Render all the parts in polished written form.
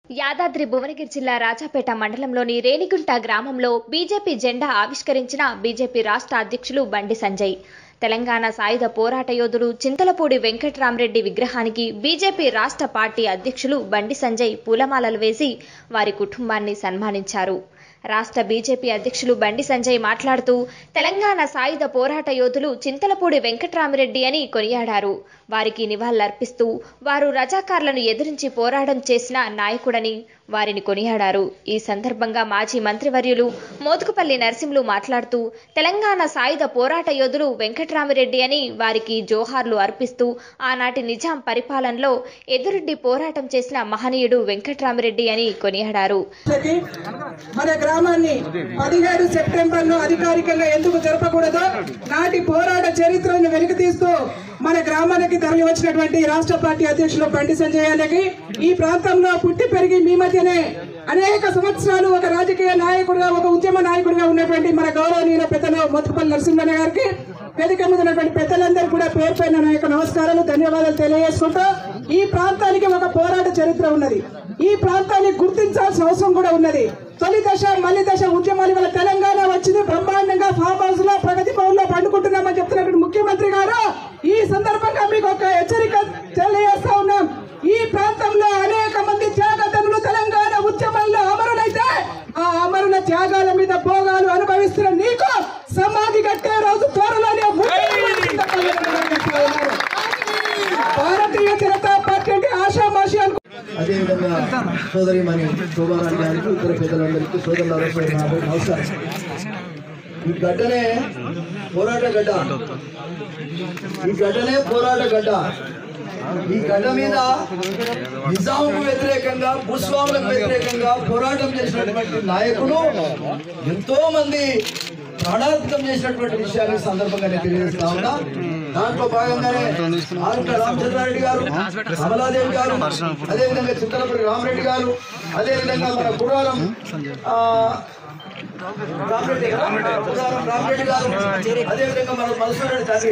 యాదాద్రి భువనగిరి జిల్లా రాజాపేట మండలంలోని రేణిగుంట గ్రామంలో బీజేపీ జెండా ఆవిష్కరించిన బీజేపీ రాష్ట్ర అధ్యక్షులు బండి సంజయ్. తెలంగాణ సాయుధ పోరాట యోధుడు చింతలపూడి వెంకట్రామరెడ్డి విగ్రహానికి బీజేపీ రాష్ట్ర పార్టీ అధ్యక్షులు బండి సంజయ్ పూలమాలలు వేసి వారి కుటుంబాన్ని సన్మానించారు. రాష్ట్ర బీజేపీ అధ్యక్షులు బండి సంజయ్ మాట్లాడుతూ తెలంగాణ సాయుధ పోరాట యోధులు చింతలపూడి వెంకట్రామరెడ్డి అని కొనియాడారు. వారికి నివాళులర్పిస్తూ వారు రజాకార్లను ఎదిరించి పోరాటం చేసిన నాయకుడని వారిని కొనియాడారు. ఈ సందర్భంగా మాజీ మంత్రివర్యులు మోత్కుపల్లి నరసింహులు మాట్లాడుతూ తెలంగాణ సాయుధ పోరాట యోధులు వెంకట్రామరెడ్డి అని వారికి జోహార్లు అర్పిస్తూ ఆనాటి నిజాం పరిపాలనలో ఎదురుడ్డి పోరాటం చేసిన మహనీయుడు వెంకట్రామరెడ్డి అని కొనియాడారు. మన గ్రామాన్ని 17 సెప్టెంబర్ను అధికారికంగా ఎందుకు జరపకూడదో నాటి పోరాట చరిత్రను వెలికి తీస్తూ మన గ్రామానికి తరలి వచ్చినటువంటి రాష్ట్ర పార్టీ అధ్యక్షులు బండి సంజయ్ గారికి ఈ ప్రాంతంలో పుట్టి పెరిగి మీ మధ్యనే అనేక సంవత్సరాలు ఒక రాజకీయ నాయకుడిగా ఒక ఉద్యమ నాయకుడిగా ఉన్నటువంటి మన గౌరవనీయుల పెద్దలు మోత్కుపల్లి నరసింహ గారికి వేదిక మీద ఉన్నటువంటి పెద్దలందరూ కూడా పేరు పైన నా యొక్క నమస్కారాలు ధన్యవాదాలు తెలియజేసుకుంటూ ఈ ప్రాంతానికి ఒక పోరాట చరిత్ర ఉన్నది. ఈ ప్రాంతాన్ని గుర్తించాల్సిన అవసరం కూడా ఉన్నది. తొలి దశ మళ్ళీ దశ ఉద్యమాల వల్ల తెలంగాణ వచ్చింది. బ్రహ్మాండంగా ఫామ్ హౌస్ లో ప్రగతి భవన్ లో పండుకుంటున్నామని చెప్తున్నటువంటి ముఖ్యమంత్రి గారు ఈ సందర్భంగా మీకు ఒక హెచ్చరిక తెలియజేస్తా ఉన్నాం. ఈ ప్రాంతంలో అనేక మంది త్యాగతనులు తెలంగాణ ఉద్యమంలో అమరులైతే ఆ అమరుల త్యాగాల మీద భోగాలు అనుభవిస్తున్న నీకు సమాధి కట్టే రోజు త్వరలోనే భారతీయ జనతా పార్టీ అంటే ఆశామాషి అనుకో. అదేవిధంగా సోదరి మణి శోభారాణి గారికి ఇతర పెద్దలందరికీ సోదరులందరికీ నమస్కారం. ఈ గడ్డనే పోరాట గడ్డ, ఈ గడ్డనే పోరాట గడ్డ. ఈ గడ్డ మీద నిజాంకు వ్యతిరేకంగా భూస్వాములకు వ్యతిరేకంగా పోరాటం చేసినటువంటి నాయకులు ఎంతో మంది ప్రాణార్పణం చేసినటువంటి విషయాన్ని సందర్భంగా నేను తెలియజేస్తా ఉన్నా. దాంట్లో భాగంగానే ఆరుట్ల రామచంద్రారెడ్డి గారు, కమలాదేవి గారు, అదేవిధంగా చింతలపూడి రామరెడ్డి గారు, అదేవిధంగా మన గుర్రారం రామరెడ్డి గారు, అదేవిధంగా మన మధుసూరెడ్డి తండ్రి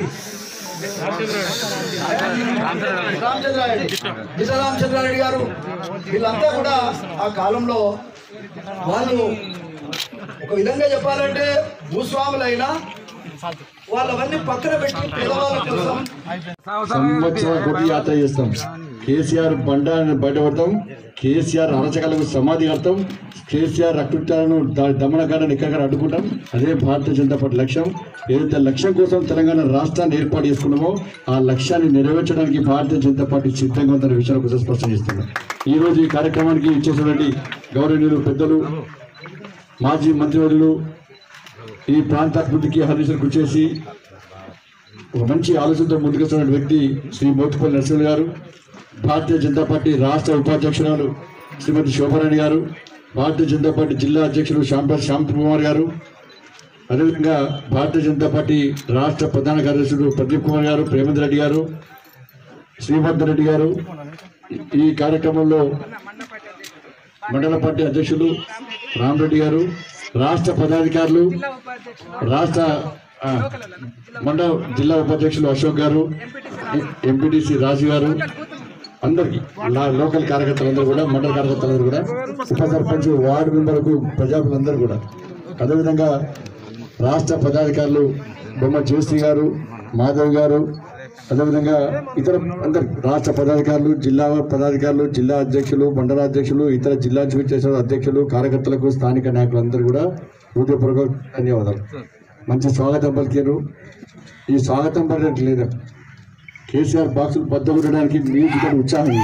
రామచంద్రారెడ్డి గారు, వీళ్ళంతా కూడా ఆ కాలంలో వాళ్ళు ఒక విధంగా చెప్పాలంటే భూస్వాములైనా వాళ్ళవన్నీ పక్కన పెట్టి పేదవాళ్ళ కోసం సంవత్సరం కొద్ది యాత్ర చేస్తాం. కేసీఆర్ బండాన్ని బయటపడతాం, కేసీఆర్ అరచకాలకు సమాధి కడతాం, కేసీఆర్ రక్తులను దమనకాండను ఎక్కడ అడ్డుకుంటాం. అదే భారతీయ జనతా పార్టీ లక్ష్యం. ఏదైతే లక్ష్యం కోసం తెలంగాణ రాష్ట్రాన్ని ఏర్పాటు చేసుకున్నామో ఆ లక్ష్యాన్ని నెరవేర్చడానికి భారతీయ జనతా పార్టీ సిద్ధంగా ఉందన్న విషయాన్ని కోసం స్పష్టం చేస్తున్నాం. ఈరోజు ఈ కార్యక్రమానికి ఇచ్చేసినటువంటి గౌరవనీయులు పెద్దలు మాజీ మంత్రివర్యులు ఈ ప్రాంత అభివృద్ధికి హరీశ్వర్ కృషి చేసి ఒక మంచి ఆలోచనతో ముందుకొస్తున్న వ్యక్తి శ్రీ మోత్కుపల్లి నరసింహులు గారు, భారతీయ జనతా పార్టీ రాష్ట్ర ఉపాధ్యక్షురాలు శ్రీమతి శోభారాణి గారు, భారతీయ జనతా పార్టీ జిల్లా అధ్యక్షులు శ్యామ్కుమార్ గారు, అదేవిధంగా భారతీయ జనతా పార్టీ రాష్ట్ర ప్రధాన కార్యదర్శులు ప్రదీప్ కుమార్ గారు, ప్రేమేంద్ర రెడ్డి గారు, శ్రీవర్ధన్ రెడ్డి గారు, ఈ కార్యక్రమంలో మండల పార్టీ అధ్యక్షులు రామరెడ్డి గారు, రాష్ట్ర పదాధికారులు, రాష్ట్ర మండల జిల్లా ఉపాధ్యక్షులు అశోక్ గారు, ఎంపీటీసీ రాజు గారు, అందరికీ లోకల్ కార్యకర్తలందరూ కూడా, మండల కార్యకర్తలందరూ కూడా, ఉప సర్పంచ్, వార్డు మెంబర్లకు, ప్రజాప్రతినిధులందరూ కూడా, అదేవిధంగా రాష్ట్ర పదాధికారులు బొమ్మ జయశ్రీ గారు, మాధవ్ గారు, అదేవిధంగా ఇతర అందరు రాష్ట్ర పదాధికారులు, జిల్లా పదాధికారులు, జిల్లా అధ్యక్షులు, మండల అధ్యక్షులు, ఇతర జిల్లా చేసిన అధ్యక్షులు, కార్యకర్తలకు, స్థానిక నాయకులందరూ కూడా హృదయపూర్వక ధన్యవాదాలు. మంచి స్వాగతం పలికారు. ఈ స్వాగతం పలికినట్టు లేదా కేసీఆర్ బాక్సులు బద్దగొట్టడానికి మీకు ఉత్సాహం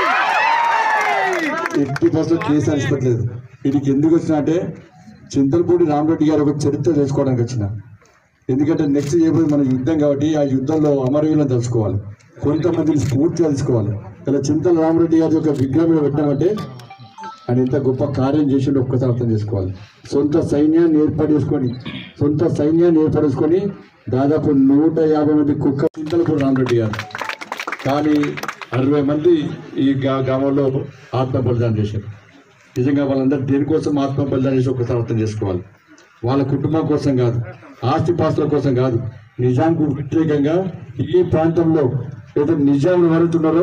80% కేసీఆర్ ఇష్టపడలేదు. వీటికి ఎందుకు వచ్చినా అంటే చింతలపూడి రామరెడ్డి గారు ఒక చరిత్ర తెలుసుకోవడానికి వచ్చిన. ఎందుకంటే నెక్స్ట్ చేయబోయేది మన యుద్ధం కాబట్టి ఆ యుద్ధంలో అమరవీరులను తెలుసుకోవాలి, కొంతమందిని స్ఫూర్తి తెలుసుకోవాలి. ఇలా చింతల రామరెడ్డి గారి యొక్క విగ్రహం మీద పెట్టామంటే ఆయన ఎంత గొప్ప కార్యం చేసిండో ఒక్కసారి అర్థం చేసుకోవాలి. సొంత సైన్యాన్ని ఏర్పాటు చేసుకొని దాదాపు 150 మంది కుక్క చింతలపూడి రామరెడ్డి గారు, కానీ 60 మంది ఈ గ్రామంలో ఆత్మ బలిదానం చేశారు. నిజంగా వాళ్ళందరూ దేనికోసం ఆత్మ బలిదానం చేసి ఒక్కసారి అర్థం చేసుకోవాలి. వాళ్ళ కుటుంబం కోసం కాదు, ఆస్తిపాస్తుల కోసం కాదు, నిజాంకు వ్యతిరేకంగా ఈ ప్రాంతంలో ఏదో నిజాంలు వరుతున్నారో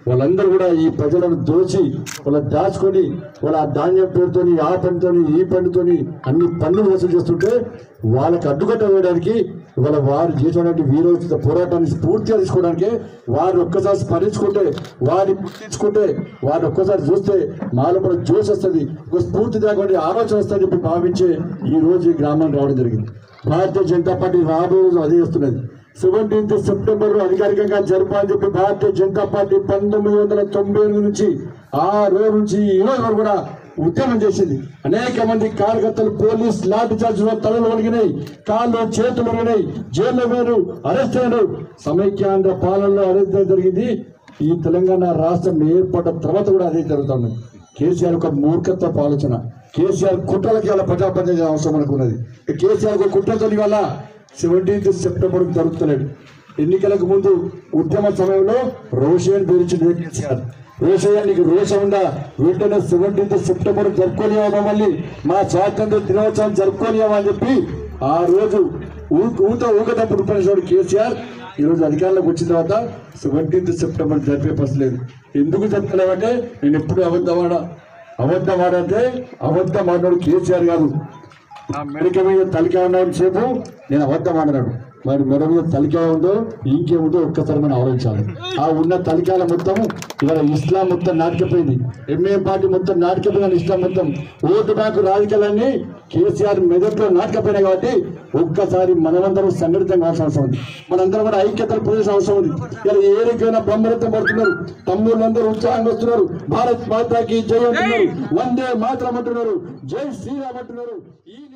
వాళ్ళందరూ కూడా ఈ ప్రజలను దోచి వాళ్ళ దాచుకొని వాళ్ళ ధాన్యం పేరుతోని ఆ పనితోని ఈ పనితోని అన్ని పన్నులు వసూలు చేస్తుంటే వాళ్ళకి అడ్డుకట్ట వేయడానికి ఇవాళ వారు చేసినటువంటి వీరోచిత పోరాటాన్ని స్ఫూర్తిగా తీసుకోవడానికి వారు ఒక్కసారి స్మరించుకుంటే వారిని గుర్తించుకుంటే వారిని ఒక్కసారి చూస్తే మాలో కూడా జోష్ వస్తుంది, ఒక స్ఫూర్తిదాయకమైన ఆలోచన వస్తుందని చెప్పి భావించే ఈ రోజు ఈ గ్రామానికి రావడం జరిగింది. భారతీయ జనతా పార్టీ రాబోయే రోజు అదే వస్తున్నది. 17th సెప్టెంబర్ అధికారికంగా జరపాలని చెప్పి భారతీయ జనతా పార్టీ 1998 నుంచి ఆ రోజు నుంచి ఈ రోజు వరకు కూడా ఉద్యమం చేసింది. అనేక మంది కార్యకర్తలు పోలీస్ లాఠీ చార్జ్లో తలలు ఒలిగినాయి, కాళ్ళు చేతులు ఒలిగినాయి, జైల్లో వేరు అరెస్ట్ అయినారు. సమైక్యాంధ్ర పాలనలో అరెస్ట్ జరిగింది. ఈ తెలంగాణ రాష్ట్రం ఏర్పడ్డ తర్వాత కూడా అదే జరుగుతుంది. కేసీఆర్ ఒక మూర్ఖత్వపు ఆలోచన, కేసీఆర్ కుట్రలకి అలా ప్రజాప్రతినిధి అవసరం అనుకున్నది. కేసీఆర్ ఒక కుట్రతో వల్ల 17th సెప్టెంబర్ జరుగుతున్నాడు. ఎన్నికలకు ముందు ఉద్యమ సమయంలో రోషయ్యని పేర్చింది కేసీఆర్. రోషయ్య నీకు రోషం ఉందా, వెంటనే 17th సెప్టెంబర్ జరుపుకోలేమా, మళ్ళీ మా స్వాతంత్ర దినోత్సవం జరుపుకోలేమా అని చెప్పి ఆ రోజు ఊకటప్పుడు పనిచేవాడు కేసీఆర్. ఈరోజు అధికారంలోకి వచ్చిన తర్వాత 17th సెప్టెంబర్ జరిపే పరిస్థితి లేదు. ఎందుకు చెప్తలేమంటే నేను ఎప్పుడు అబద్ధం ఆడంటే అబద్ధం ఆడినాడు కేసీఆర్ కాదు. నా మెడక మీద తలికాయ ఉన్న సేపు నేను అబద్ధం ఆడినాడు. మరి మెడ మీద తలికాయ ఉందో ఇంకేముందో ఒక్కసారి మనం ఆలోచించాలి. ఆ ఉన్న తలికాయల మొత్తం ఇవాళ ఇస్లాం మొత్తం నాటికపోయింది, ఎంఏఎం పార్టీ మొత్తం నాటికపోయిన, ఇస్లాం మొత్తం ఓటు బ్యాంకు రాజకీయాలన్నీ కేసీఆర్ మెదట్లో నాటకపోయినాయి. కాబట్టి ఒక్కసారి మనమందరం సంఘటితం కావాల్సిన అవసరం ఉంది. మనందరం కూడా ఐక్యతలు పోయాల్సిన అవసరం ఉంది. ఇలా ఏ రకమైన బ్రహ్మరత్వం పడుతున్నారు, తమ్ముళ్ళందరూ ఉత్సాహంగా వస్తున్నారు, భారత్ మాతాకి జై అంటున్నారు, వందే మాతరం అంటున్నారు, జై శ్రీరామ్ అంటున్నారు. ఈ